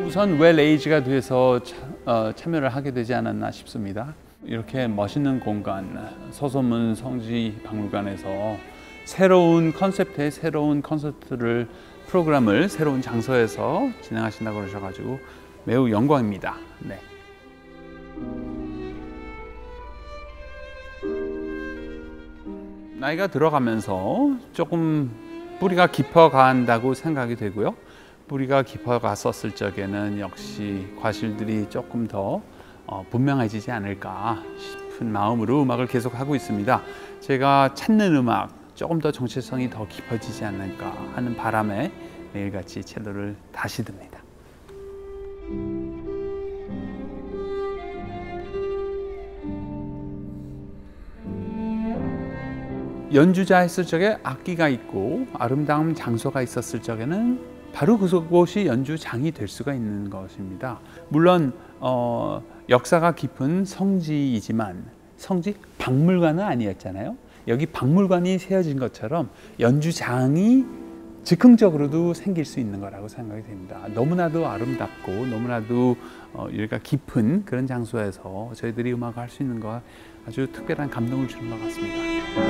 우선 왜 레이지가 돼서 참여를 하게 되지 않았나 싶습니다. 이렇게 멋있는 공간, 서소문 성지박물관에서 새로운 컨셉트의 새로운 콘서트를 프로그램을 새로운 장소에서 진행하신다고 그러셔가지고 매우 영광입니다. 네. 나이가 들어가면서 조금 뿌리가 깊어간다고 생각이 되고요. 뿌리가 깊어갔었을 적에는 역시 과실들이 조금 더 분명해지지 않을까 싶은 마음으로 음악을 계속하고 있습니다. 제가 찾는 음악, 조금 더 정체성이 더 깊어지지 않을까 하는 바람에 매일같이 첼로를 다시 듭니다. 연주자 했을 적에 악기가 있고 아름다운 장소가 있었을 적에는 바로 그곳이 연주장이 될 수가 있는 것입니다. 물론 역사가 깊은 성지이지만 성지 박물관은 아니었잖아요. 여기 박물관이 세워진 것처럼 연주장이 즉흥적으로도 생길 수 있는 거라고 생각이 됩니다. 너무나도 아름답고 너무나도 여기가 깊은 그런 장소에서 저희들이 음악을 할 수 있는 거 아주 특별한 감동을 주는 것 같습니다.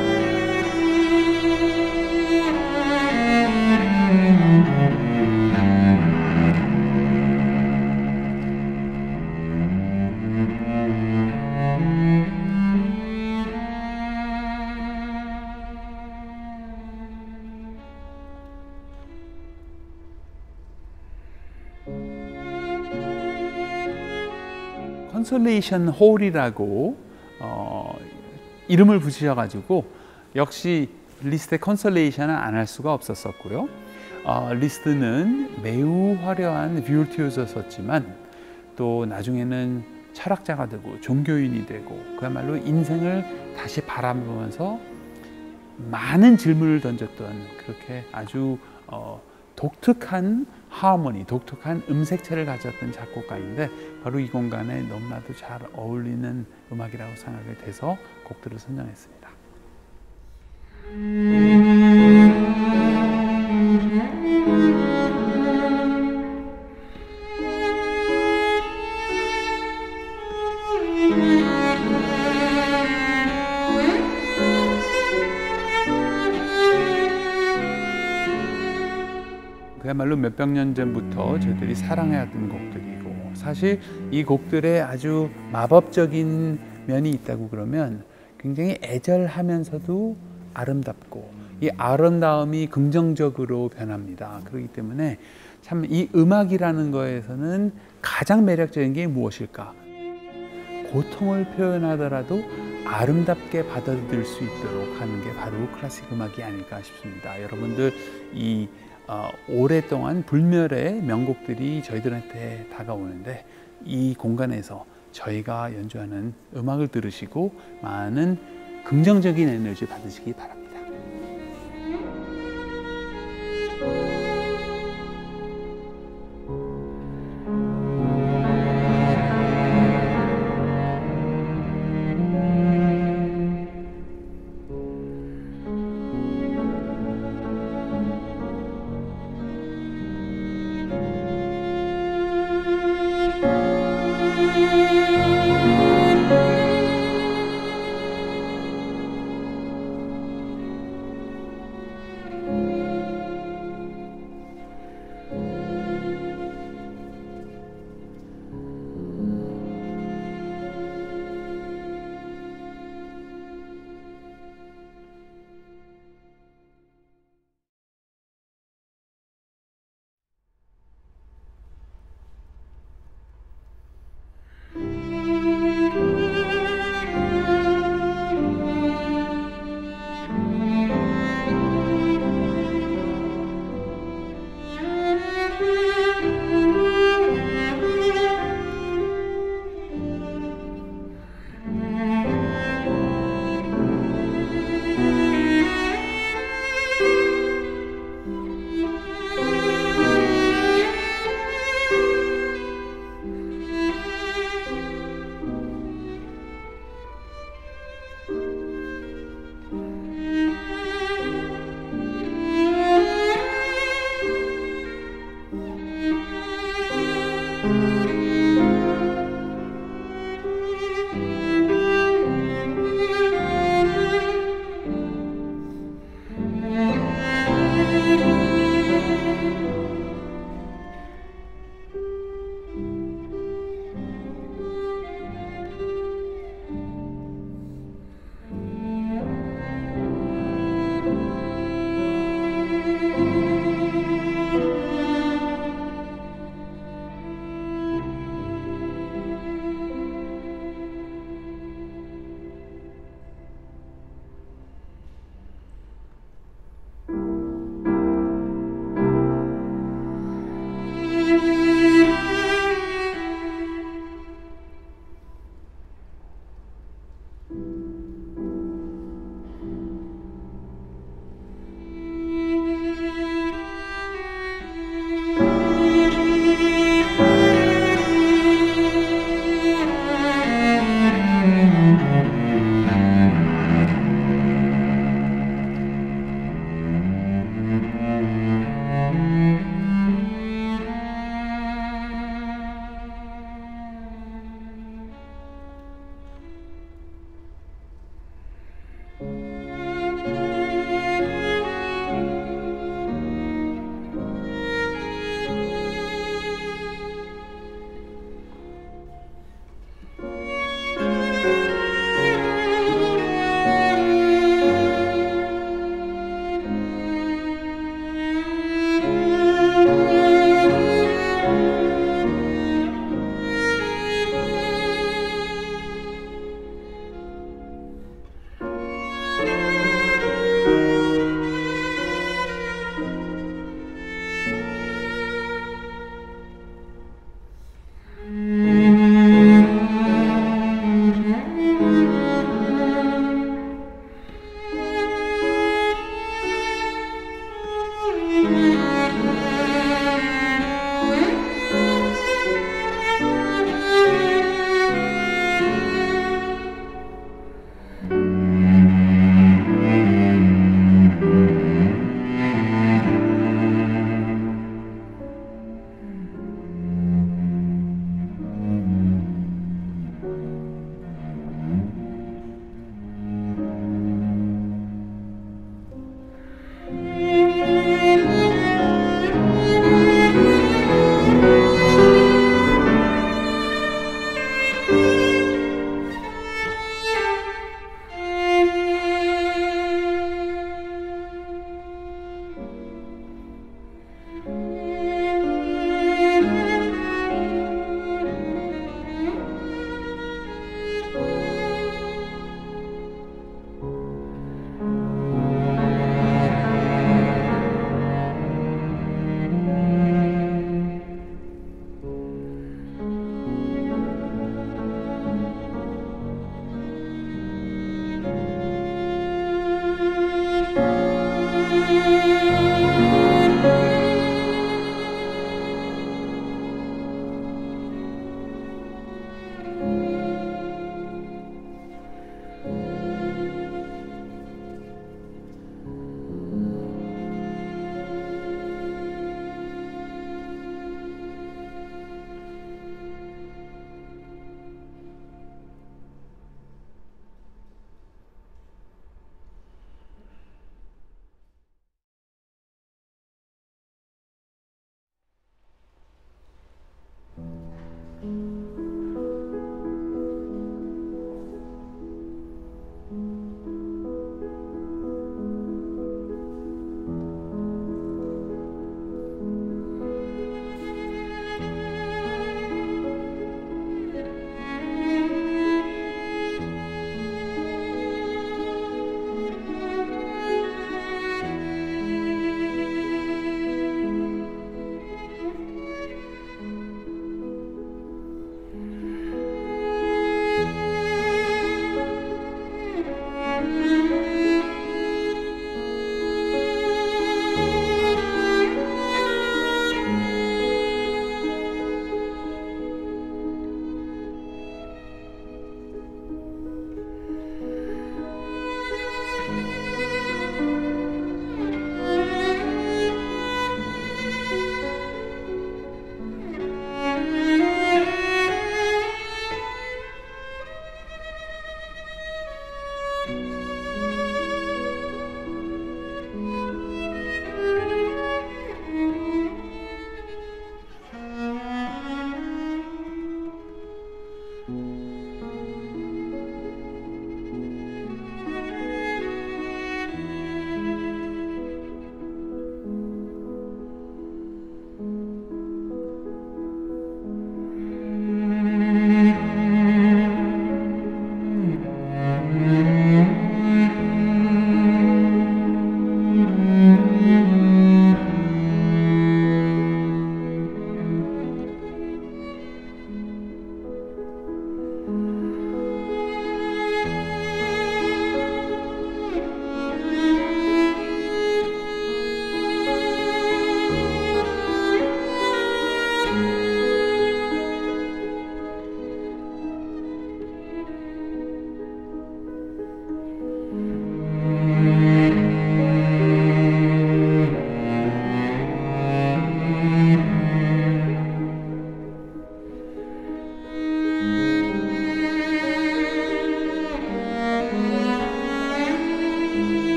컨솔레이션 홀이라고 이름을 붙이셔가지고 역시 리스트의 컨솔레이션은 안 할 수가 없었었고요. 리스트는 매우 화려한 비올티오스였지만 또 나중에는 철학자가 되고 종교인이 되고 그야말로 인생을 다시 바라보면서 많은 질문을 던졌던 그렇게 아주 독특한 하모니, 독특한 음색체를 가졌던 작곡가인데 바로 이 공간에 너무나도 잘 어울리는 음악이라고 생각이 돼서 곡들을 선정했습니다. 그야말로 몇백 년 전부터 저희들이 사랑해왔던 곡들이고 사실 이 곡들에 아주 마법적인 면이 있다고 그러면 굉장히 애절하면서도 아름답고 이 아름다움이 긍정적으로 변합니다. 그렇기 때문에 참 이 음악이라는 거에서는 가장 매력적인 게 무엇일까? 고통을 표현하더라도 아름답게 받아들일 수 있도록 하는 게 바로 클래식 음악이 아닐까 싶습니다. 여러분들 이 오랫동안 불멸의 명곡들이 저희들한테 다가오는데 이 공간에서 저희가 연주하는 음악을 들으시고 많은 긍정적인 에너지 받으시기 바랍니다.